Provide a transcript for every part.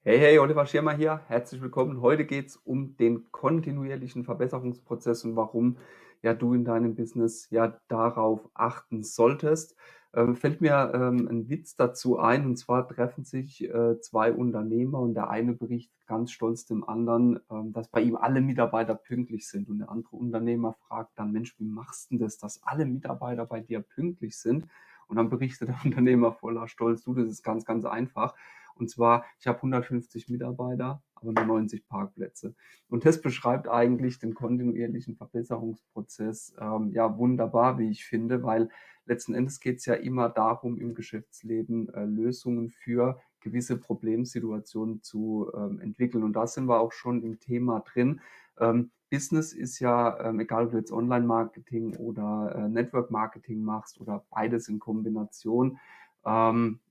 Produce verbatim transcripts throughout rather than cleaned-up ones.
Hey, hey, Oliver Schirmer hier. Herzlich willkommen. Heute geht es um den kontinuierlichen Verbesserungsprozess und warum ja du in deinem Business ja darauf achten solltest. Ähm, fällt mir ähm, ein Witz dazu ein, und zwar treffen sich äh, zwei Unternehmer und der eine berichtet ganz stolz dem anderen, ähm, dass bei ihm alle Mitarbeiter pünktlich sind, und der andere Unternehmer fragt dann: Mensch, wie machst du denn das, dass alle Mitarbeiter bei dir pünktlich sind? Und dann berichtet der Unternehmer voller Stolz: Du, das ist ganz, ganz einfach. Und zwar, ich habe hundertfünfzig Mitarbeiter, aber nur neunzig Parkplätze. Und das beschreibt eigentlich den kontinuierlichen Verbesserungsprozess ähm, ja wunderbar, wie ich finde, weil letzten Endes geht es ja immer darum, im Geschäftsleben äh, Lösungen für gewisse Problemsituationen zu ähm, entwickeln. Und da sind wir auch schon im Thema drin. Ähm, Business ist ja, ähm, egal ob du jetzt Online-Marketing oder äh, Network-Marketing machst oder beides in Kombination, ähm,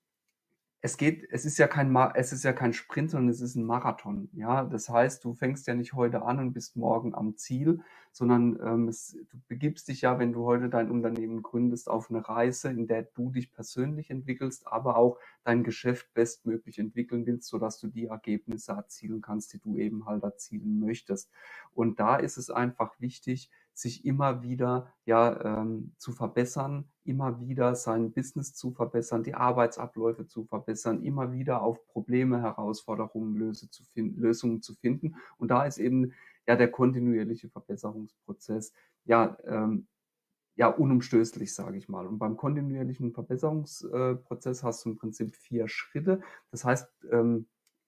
es geht, es ist ja kein, Ma es ist ja kein Sprint, sondern es ist ein Marathon. Ja, das heißt, du fängst ja nicht heute an und bist morgen am Ziel, sondern ähm, es, du begibst dich ja, wenn du heute dein Unternehmen gründest, auf eine Reise, in der du dich persönlich entwickelst, aber auch dein Geschäft bestmöglich entwickeln willst, sodass du die Ergebnisse erzielen kannst, die du eben halt erzielen möchtest. Und da ist es einfach wichtig, sich immer wieder ja ähm, zu verbessern, immer wieder sein Business zu verbessern, die Arbeitsabläufe zu verbessern, immer wieder auf Probleme, Herausforderungen, Löse zu finden, Lösungen zu finden. Und da ist eben ja der kontinuierliche Verbesserungsprozess ja ähm, ja unumstößlich, sage ich mal. Und beim kontinuierlichen Verbesserungsprozess hast du im Prinzip vier Schritte. Das heißt, ähm,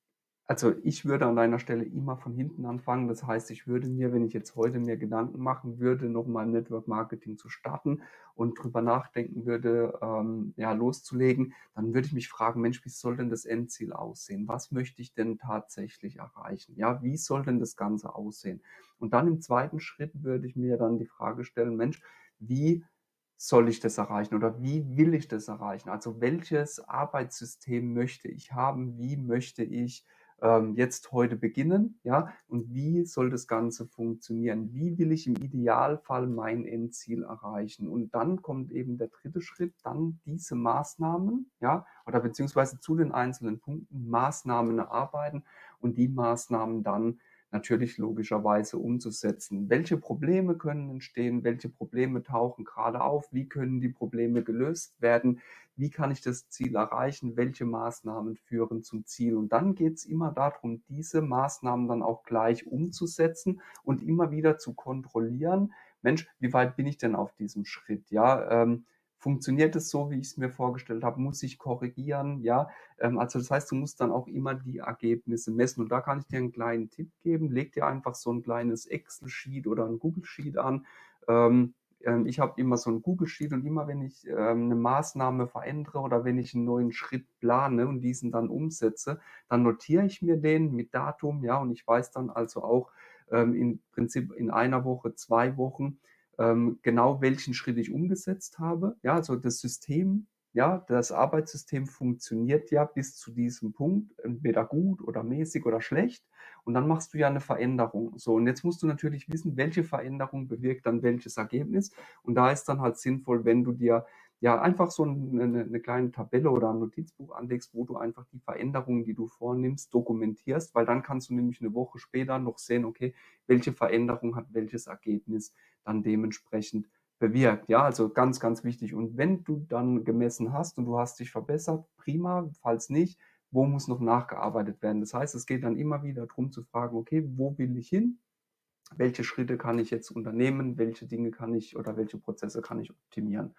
also ich würde an deiner Stelle immer von hinten anfangen. Das heißt, ich würde mir, wenn ich jetzt heute mir Gedanken machen würde, nochmal Network Marketing zu starten und drüber nachdenken würde, ähm, ja, loszulegen, dann würde ich mich fragen: Mensch, wie soll denn das Endziel aussehen? Was möchte ich denn tatsächlich erreichen? Ja, wie soll denn das Ganze aussehen? Und dann im zweiten Schritt würde ich mir dann die Frage stellen: Mensch, wie soll ich das erreichen oder wie will ich das erreichen? Also welches Arbeitssystem möchte ich haben? Wie möchte ich ähm, jetzt heute beginnen, ja, und wie soll das Ganze funktionieren? Wie will ich im Idealfall mein Endziel erreichen? Und dann kommt eben der dritte Schritt, dann diese Maßnahmen, ja, oder beziehungsweise zu den einzelnen Punkten Maßnahmen erarbeiten und die Maßnahmen dann natürlich logischerweise umzusetzen. Welche Probleme können entstehen? Welche Probleme tauchen gerade auf? Wie können die Probleme gelöst werden? Wie kann ich das Ziel erreichen? Welche Maßnahmen führen zum Ziel? Und dann geht es immer darum, diese Maßnahmen dann auch gleich umzusetzen und immer wieder zu kontrollieren: Mensch, wie weit bin ich denn auf diesem Schritt? Ja, ähm, funktioniert es so, wie ich es mir vorgestellt habe? Muss ich korrigieren? Ja, ähm, also das heißt, du musst dann auch immer die Ergebnisse messen. Und da kann ich dir einen kleinen Tipp geben: Leg dir einfach so ein kleines Excel-Sheet oder ein Google-Sheet an. Ähm, ähm, ich habe immer so ein Google-Sheet, und immer wenn ich ähm, eine Maßnahme verändere oder wenn ich einen neuen Schritt plane und diesen dann umsetze, dann notiere ich mir den mit Datum, ja, und ich weiß dann also auch ähm, im Prinzip in einer Woche, zwei Wochen ähm, genau, welchen Schritt ich umgesetzt habe. Ja, also das System, ja, das Arbeitssystem funktioniert ja bis zu diesem Punkt, entweder gut oder mäßig oder schlecht. Und dann machst du ja eine Veränderung. So, und jetzt musst du natürlich wissen, welche Veränderung bewirkt dann welches Ergebnis. Und da ist dann halt sinnvoll, wenn du dir ja einfach so eine, eine kleine Tabelle oder ein Notizbuch anlegst, wo du einfach die Veränderungen, die du vornimmst, dokumentierst, weil dann kannst du nämlich eine Woche später noch sehen: Okay, welche Veränderung hat welches Ergebnis dann dementsprechend bewirkt. Ja, also ganz, ganz wichtig. Und wenn du dann gemessen hast und du hast dich verbessert, prima. Falls nicht, wo muss noch nachgearbeitet werden? Das heißt, es geht dann immer wieder darum zu fragen: Okay, wo will ich hin? Welche Schritte kann ich jetzt unternehmen? Welche Dinge kann ich oder welche Prozesse kann ich optimieren?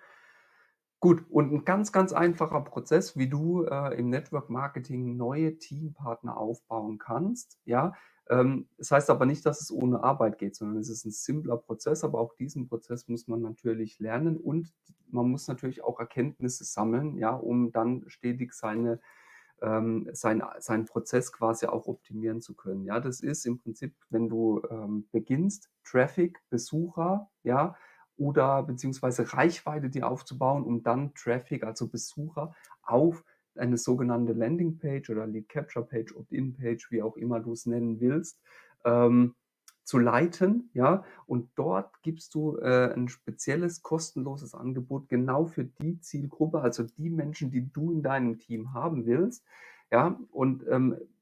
Gut, und ein ganz, ganz einfacher Prozess, wie du äh, im Network Marketing neue Teampartner aufbauen kannst, ja. Ähm, das heißt aber nicht, dass es ohne Arbeit geht, sondern es ist ein simpler Prozess, aber auch diesen Prozess muss man natürlich lernen, und man muss natürlich auch Erkenntnisse sammeln, ja, um dann stetig seine ähm, sein, seinen Prozess quasi auch optimieren zu können. Ja, das ist im Prinzip, wenn du ähm, beginnst, Traffic, Besucher, ja, oder beziehungsweise Reichweite dir aufzubauen, um dann Traffic, also Besucher, auf eine sogenannte Landingpage oder Lead Capture Page, Opt-in-Page, wie auch immer du es nennen willst, ähm, zu leiten, ja, und dort gibst du äh, ein spezielles kostenloses Angebot genau für die Zielgruppe, also die Menschen, die du in deinem Team haben willst, ja, und ähm,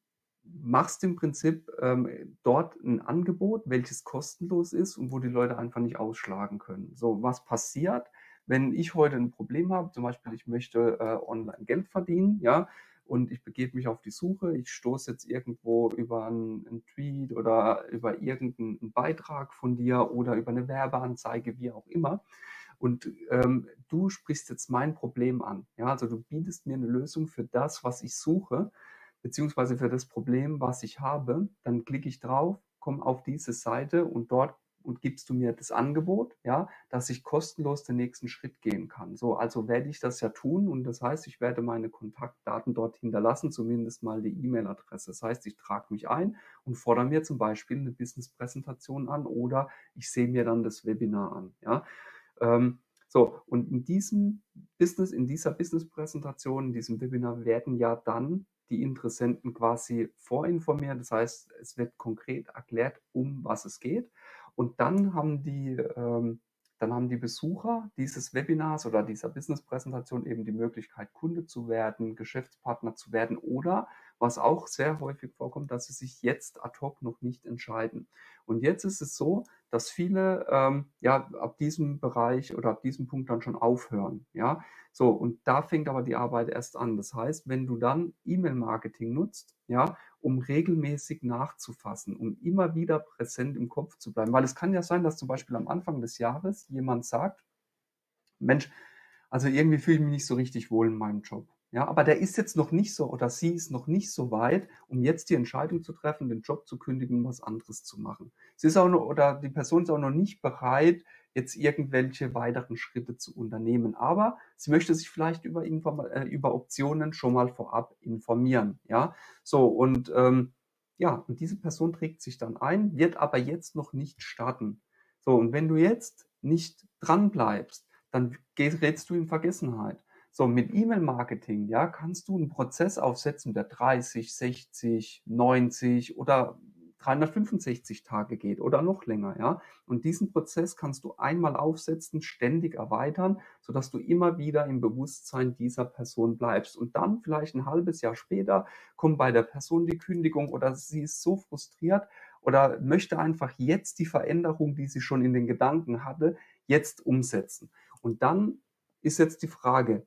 machst im Prinzip ähm, dort ein Angebot, welches kostenlos ist und wo die Leute einfach nicht ausschlagen können. So, was passiert, wenn ich heute ein Problem habe, zum Beispiel, ich möchte äh, online Geld verdienen, ja, und ich begebe mich auf die Suche, ich stoße jetzt irgendwo über einen, einen Tweet oder über irgendeinen Beitrag von dir oder über eine Werbeanzeige, wie auch immer. Und ähm, du sprichst jetzt mein Problem an. Ja, also du bietest mir eine Lösung für das, was ich suche, beziehungsweise für das Problem, was ich habe. Dann klicke ich drauf, komme auf diese Seite und dort und gibst du mir das Angebot, ja, dass ich kostenlos den nächsten Schritt gehen kann. So, also werde ich das ja tun und das heißt, ich werde meine Kontaktdaten dort hinterlassen, zumindest mal die E-Mail-Adresse. Das heißt, ich trage mich ein und fordere mir zum Beispiel eine Business-Präsentation an oder ich sehe mir dann das Webinar an, ja. Ähm, so, und in diesem Business, in dieser Business-Präsentation, in diesem Webinar werden ja dann die Interessenten quasi vorinformiert. Das heißt, es wird konkret erklärt, um was es geht. Und dann haben die, ähm, dann haben die Besucher dieses Webinars oder dieser Business-Präsentation eben die Möglichkeit, Kunde zu werden, Geschäftspartner zu werden oder, was auch sehr häufig vorkommt, dass sie sich jetzt ad hoc noch nicht entscheiden. Und jetzt ist es so, dass viele ähm, ja ab diesem Bereich oder ab diesem Punkt dann schon aufhören. Ja, so und da fängt aber die Arbeit erst an. Das heißt, wenn du dann E-Mail-Marketing nutzt, ja, um regelmäßig nachzufassen, um immer wieder präsent im Kopf zu bleiben, weil es kann ja sein, dass zum Beispiel am Anfang des Jahres jemand sagt, Mensch, also irgendwie fühle ich mich nicht so richtig wohl in meinem Job. Ja, aber der ist jetzt noch nicht so oder sie ist noch nicht so weit, um jetzt die Entscheidung zu treffen, den Job zu kündigen und was anderes zu machen. Sie ist auch noch, oder die Person ist auch noch nicht bereit, jetzt irgendwelche weiteren Schritte zu unternehmen. Aber sie möchte sich vielleicht über, Inform äh, über Optionen schon mal vorab informieren. Ja, so und ähm, ja, und diese Person trägt sich dann ein, wird aber jetzt noch nicht starten. So, und wenn du jetzt nicht dran bleibst, dann gerätst du in Vergessenheit. So, mit E-Mail-Marketing, ja, kannst du einen Prozess aufsetzen, der dreißig, sechzig, neunzig oder dreihundertfünfundsechzig Tage geht oder noch länger, ja. Und diesen Prozess kannst du einmal aufsetzen, ständig erweitern, sodass du immer wieder im Bewusstsein dieser Person bleibst. Und dann vielleicht ein halbes Jahr später kommt bei der Person die Kündigung oder sie ist so frustriert oder möchte einfach jetzt die Veränderung, die sie schon in den Gedanken hatte, jetzt umsetzen. Und dann ist jetzt die Frage,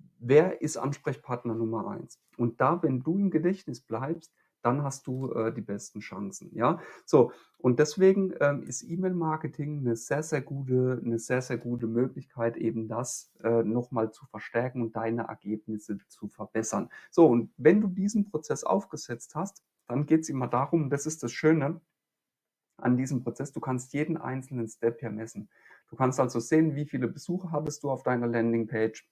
wer ist Ansprechpartner Nummer eins? Und da, wenn du im Gedächtnis bleibst, dann hast du äh, die besten Chancen. Ja, so. Und deswegen ähm, ist E-Mail-Marketing eine sehr, sehr gute, eine sehr, sehr gute Möglichkeit, eben das äh, nochmal zu verstärken und deine Ergebnisse zu verbessern. So. Und wenn du diesen Prozess aufgesetzt hast, dann geht es immer darum, das ist das Schöne an diesem Prozess, du kannst jeden einzelnen Step hier messen. Du kannst also sehen, wie viele Besucher hattest du auf deiner Landingpage,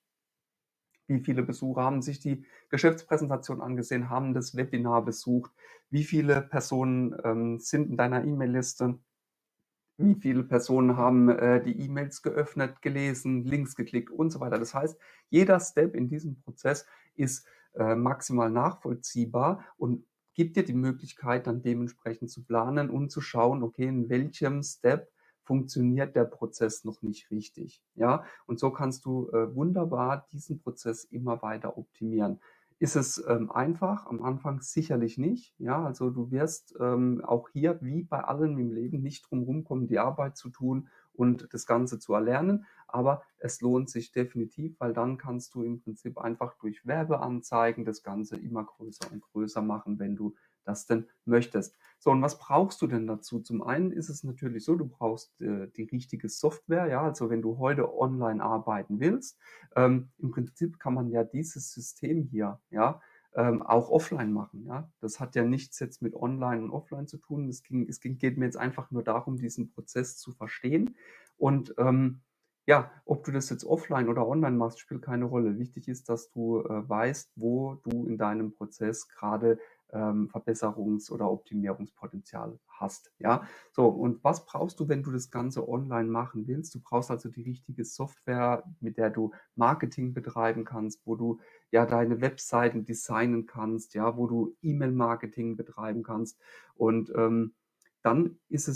wie viele Besucher haben sich die Geschäftspräsentation angesehen, haben das Webinar besucht, wie viele Personen ähm, sind in deiner E-Mail-Liste, wie viele Personen haben äh, die E-Mails geöffnet, gelesen, Links geklickt und so weiter. Das heißt, jeder Step in diesem Prozess ist äh, maximal nachvollziehbar und gibt dir die Möglichkeit, dann dementsprechend zu planen und zu schauen, okay, in welchem Step funktioniert der Prozess noch nicht richtig. Ja, und so kannst du äh, wunderbar diesen Prozess immer weiter optimieren. Ist es ähm, einfach? Am Anfang sicherlich nicht. Ja, also du wirst ähm, auch hier wie bei allem im Leben nicht drum rumkommen, die Arbeit zu tun und das Ganze zu erlernen. Aber es lohnt sich definitiv, weil dann kannst du im Prinzip einfach durch Werbeanzeigen das Ganze immer größer und größer machen, wenn du das denn möchtest. So, und was brauchst du denn dazu? Zum einen ist es natürlich so, du brauchst äh, die richtige Software. Ja, also wenn du heute online arbeiten willst, ähm, im Prinzip kann man ja dieses System hier, ja, ähm, auch offline machen. Ja, das hat ja nichts jetzt mit Online und Offline zu tun. Es ging, es ging, geht mir jetzt einfach nur darum, diesen Prozess zu verstehen. Und ähm, ja, ob du das jetzt offline oder online machst, spielt keine Rolle. Wichtig ist, dass du äh, weißt, wo du in deinem Prozess gerade ähm, Verbesserungs- oder Optimierungspotenzial hast. Ja, so, und was brauchst du, wenn du das Ganze online machen willst? Du brauchst also die richtige Software, mit der du Marketing betreiben kannst, wo du ja deine Webseiten designen kannst, ja, wo du E-Mail-Marketing betreiben kannst. Und ähm, dann ist es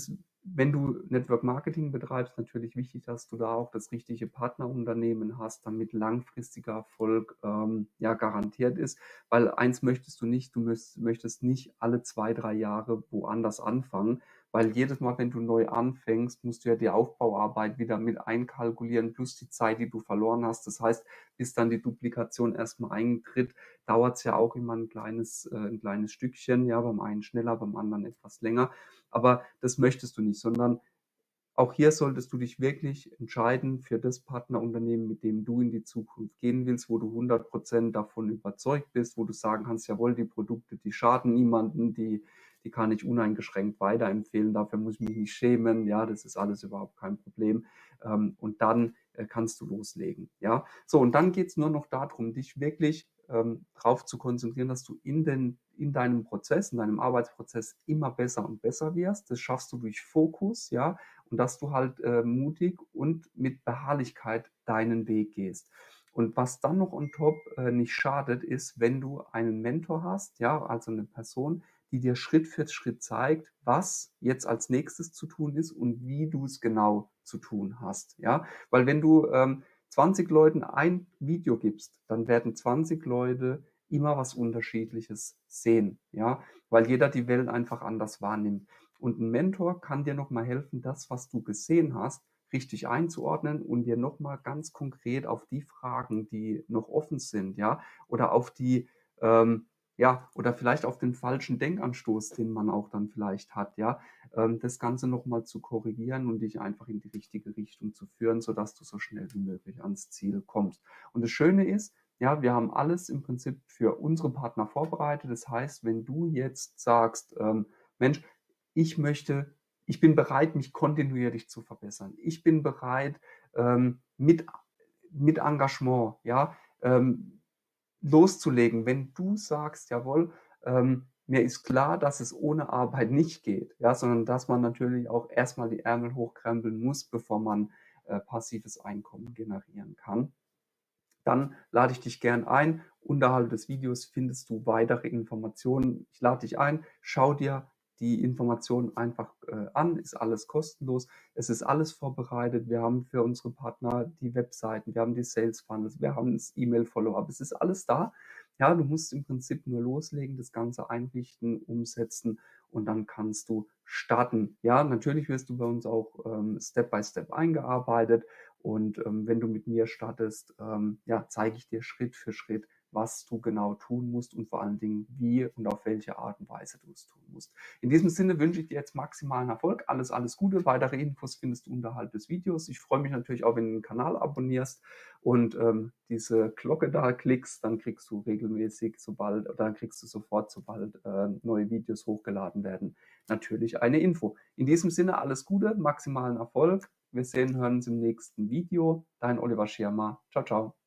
Wenn du Network Marketing betreibst, natürlich wichtig, dass du da auch das richtige Partnerunternehmen hast, damit langfristiger Erfolg ähm, ja garantiert ist. Weil eins möchtest du nicht, du möchtest, möchtest nicht alle zwei, drei Jahre woanders anfangen, weil jedes Mal, wenn du neu anfängst, musst du ja die Aufbauarbeit wieder mit einkalkulieren, plus die Zeit, die du verloren hast. Das heißt, bis dann die Duplikation erstmal eintritt, dauert es ja auch immer ein kleines, äh, ein kleines Stückchen, ja, beim einen schneller, beim anderen etwas länger. Aber das möchtest du nicht, sondern auch hier solltest du dich wirklich entscheiden für das Partnerunternehmen, mit dem du in die Zukunft gehen willst, wo du hundert Prozent davon überzeugt bist, wo du sagen kannst, jawohl, die Produkte, die schaden niemanden, die, die kann ich uneingeschränkt weiterempfehlen, dafür muss ich mich nicht schämen, ja, das ist alles überhaupt kein Problem. Ähm, und dann äh, kannst du loslegen, ja. So, und dann geht es nur noch darum, dich wirklich ähm, darauf zu konzentrieren, dass du in, den, in deinem Prozess, in deinem Arbeitsprozess immer besser und besser wirst. Das schaffst du durch Fokus, ja, und dass du halt äh, mutig und mit Beharrlichkeit deinen Weg gehst. Und was dann noch on top äh, nicht schadet, ist, wenn du einen Mentor hast, ja, also eine Person, die dir Schritt für Schritt zeigt, was jetzt als nächstes zu tun ist und wie du es genau zu tun hast, ja, weil wenn du ähm, zwanzig Leuten ein Video gibst, dann werden zwanzig Leute immer was Unterschiedliches sehen, ja, weil jeder die Welt einfach anders wahrnimmt. Und ein Mentor kann dir nochmal helfen, das, was du gesehen hast, richtig einzuordnen und dir nochmal ganz konkret auf die Fragen, die noch offen sind, ja, oder auf die, ähm, ja, oder vielleicht auf den falschen Denkanstoß, den man auch dann vielleicht hat, ja, ähm, das Ganze nochmal zu korrigieren und dich einfach in die richtige Richtung zu führen, sodass du so schnell wie möglich ans Ziel kommst. Und das Schöne ist, ja, wir haben alles im Prinzip für unsere Partner vorbereitet. Das heißt, wenn du jetzt sagst, ähm, Mensch, ich möchte, ich bin bereit, mich kontinuierlich zu verbessern. Ich bin bereit, ähm, mit, mit Engagement, ja, ähm, loszulegen. Wenn du sagst, jawohl, ähm, mir ist klar, dass es ohne Arbeit nicht geht, ja, sondern dass man natürlich auch erstmal die Ärmel hochkrempeln muss, bevor man äh, passives Einkommen generieren kann. Dann lade ich dich gern ein. Unterhalb des Videos findest du weitere Informationen. Ich lade dich ein, schau dir die Informationen einfach äh, an, ist alles kostenlos. Es ist alles vorbereitet. Wir haben für unsere Partner die Webseiten, wir haben die Sales Funnels, wir haben das E-Mail-Follow-up. Es ist alles da. Ja, du musst im Prinzip nur loslegen, das Ganze einrichten, umsetzen und dann kannst du starten. Ja, natürlich wirst du bei uns auch ähm, Step by Step eingearbeitet. Und ähm, wenn du mit mir startest, ähm, ja, zeige ich dir Schritt für Schritt, was du genau tun musst und vor allen Dingen, wie und auf welche Art und Weise du es tun musst. In diesem Sinne wünsche ich dir jetzt maximalen Erfolg. Alles, alles Gute. Weitere Infos findest du unterhalb des Videos. Ich freue mich natürlich auch, wenn du den Kanal abonnierst und ähm, diese Glocke da klickst, dann kriegst du regelmäßig, sobald, oder dann kriegst du sofort, sobald äh, neue Videos hochgeladen werden, natürlich eine Info. In diesem Sinne alles Gute, maximalen Erfolg. Wir sehen, hören uns im nächsten Video. Dein Oliver Schirmer. Ciao, ciao.